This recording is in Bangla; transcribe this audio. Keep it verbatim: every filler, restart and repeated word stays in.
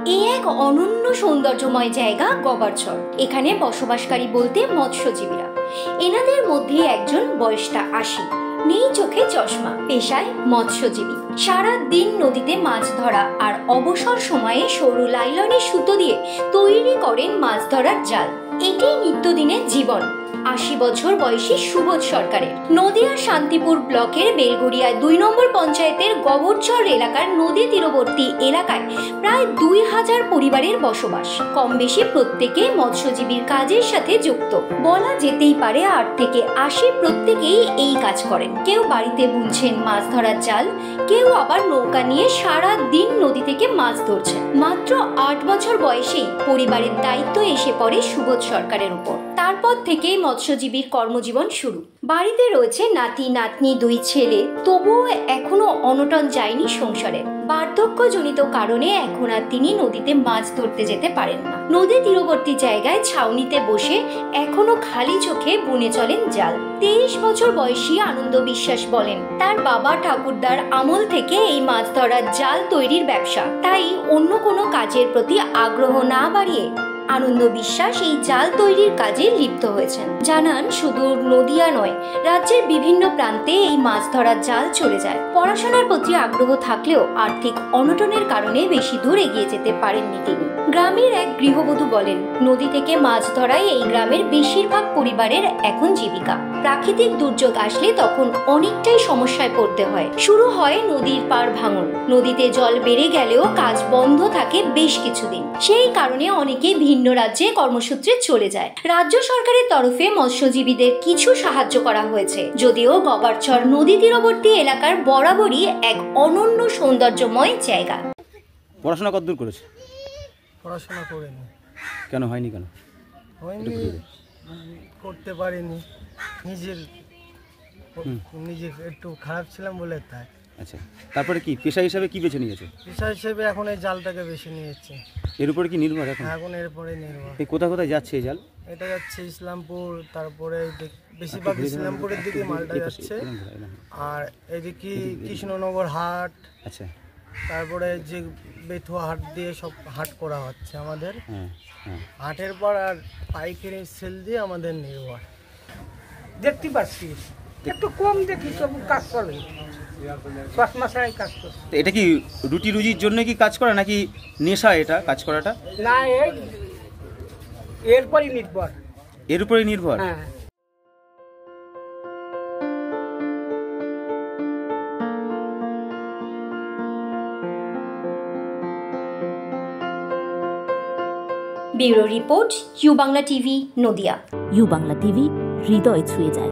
এই এক অনন্য সৌন্দর্যময় জায়গা গবারচর। এখানে বসবাসকারী বলতে মৎস্যজীবীরা। এনাদের মধ্যে একজন বয়সটা আশি, নেই চোখে চশমা, পেশায় মৎস্যজীবী। সারা দিন নদীতে মাছ ধরা আর অবসর সময়ে সরু লাইলনের সুতো দিয়ে তৈরি করেন মাছ ধরার জাল। এটাই নিত্যদিনের জীবন আশি বছর বয়সী সুবোধ সরকারের। নদিয়ার শান্তিপুর ব্লকের বেলগড়িয়ায় দুই নম্বর পঞ্চায়েতের গবরচর এলাকার নদী তীরবর্তী এলাকায় প্রায় দুই হাজার পরিবারের বসবাস। কম বেশি প্রত্যেকে মৎস্যজীবীর কাজের সাথে যুক্ত। বলা যেতেই পারে আট থেকে আশি প্রত্যেকেই এই কাজ করেন। কেউ বাড়িতে বুনছেন মাছ ধরার জাল, কেউ আবার নৌকা নিয়ে সারা দিন নদী থেকে মাছ ধরছেন। মাত্র আট বছর বয়সেই পরিবারের দায়িত্ব এসে পড়ে সুবোধ সরকারের উপর। তারপর থেকেই মৎস্যজীবীর কর্মজীবন শুরু। বাড়িতে রয়েছে নাতি নাতনি, দুই ছেলে, তবুও এখনো অনটন যায়নি সংসারে। বার্ধক্যজনিত কারণে এখন আর তিনি নদীতে মাছ ধরতে যেতে পারেন না। নদী তীরবর্তী জায়গায় ছাউনিতে বসে এখনো খালি চোখে বুনে চলেন জাল। তেইশ বছর বয়সী আনন্দ বিশ্বাস বলেন, তার বাবা ঠাকুরদার আমল থেকে এই মাছ ধরার জাল তৈরির ব্যবসা, তাই অন্য কোনো কাজের প্রতি আগ্রহ না বাড়িয়ে আনন্দ বিশ্বাস এই জাল তৈরির কাজে লিপ্ত হয়েছেন। জানান, শুধু নদিয়া নয়, রাজ্যের বিভিন্ন প্রান্তে এই মাছ ধরার জাল চলে যায়। পড়াশোনার প্রতি আগ্রহ থাকলেও আর্থিক অনটনের কারণে বেশি দূর এগিয়ে যেতে পারেননি তিনি। গ্রামের এক গৃহবধূ বলেন, নদী থেকে মাছ ধরাই এই গ্রামের বেশিরভাগ পরিবারের এখন জীবিকা। প্রাকৃতিক দুর্যোগ আসলে তখন অনেকটাই সমস্যায় পড়তে হয়। শুরু হয় নদীর পার ভাঙন। নদীতে জল বেড়ে গেলেও কাজ বন্ধ থাকে বেশ কিছুদিন। সেই কারণে অনেকে ভিন্ন রাজ্যে কর্মসূত্রে চলে যায়। রাজ্য সরকারের তরফে মৎস্যজীবীদের কিছু সাহায্য করা হয়েছে, যদিও গবারচর নদী তীরবর্তী এলাকার বরাবরই এক অনন্য সৌন্দর্যময় জায়গা। পড়াশোনা কতদূর করেছে? পড়াশোনা করিনি। কেন হয়নি? কেন হয়নি? করতে পারিনি। নিজের নিজের একটু খারাপ ছিলাম বলে তাই। আচ্ছা, তারপরে কি পেশা হিসাবে কি বেছে নিয়েছে? পেশা হিসেবে এখন এই জালটাকে বেছে নিয়েছে। এর উপরে কি নির্ভর এখন? এখন এরপরে নির্ভর। এই কোথায় কোথায় যাচ্ছে এই জাল? এটা যাচ্ছে ইসলামপুর, তারপরে বেশিরভাগ ইসলামপুরের দিকে মালটা যাচ্ছে, আর এদিকে কৃষ্ণনগর হাট, আচ্ছা, তারপরে যে বেথুয়া হাট দিয়ে সব হাট করা হচ্ছে আমাদের। হ্যাঁ হ্যাঁ, হাটের পর আর পাইকারি সেল দিয়ে আমাদের নির্ভর। দেখতে পাচ্ছি একটু কম দেখি, সব কাজ চলে, পাঁচ মাসের কাজ করে। এটা কি রুটি রুজির জন্য কি কাজ করা, নাকি নেশা এটা কাজ করাটা? না, এরপরই নির্ভর। এর উপরে নির্ভর। হ্যাঁ। Bureau report, U Bangla TV, Nadia. U Bangla TV, হৃদয় ছুঁয়ে যায়।